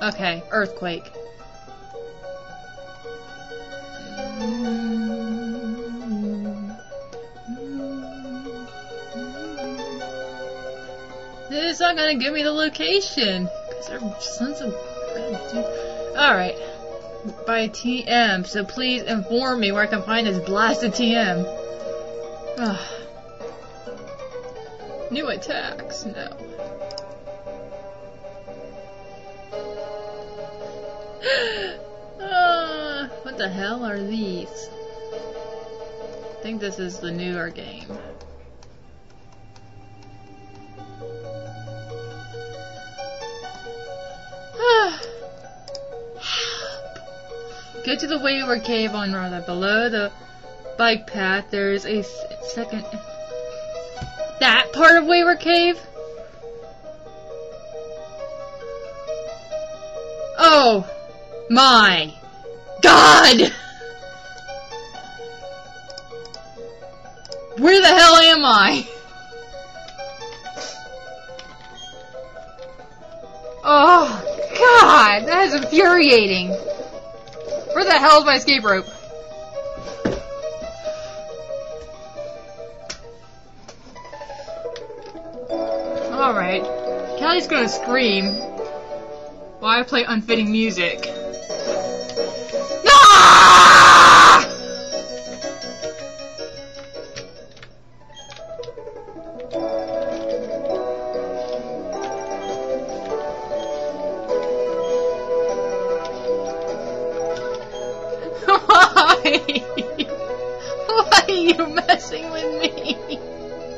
Okay, earthquake. It's not gonna give me the location because they're sons of. Alright. By TM, so please inform me where I can find this blasted TM. Ugh. New attacks? No. What the hell are these? I think this is the newer game. Go to the Wayward Cave on Rather. Below the bike path, there is a second. That part of Wayward Cave? Oh my God! Where the hell am I? Oh God, that is infuriating. Where the hell is my escape rope? Alright. Kelly's gonna scream while I play unfitting music.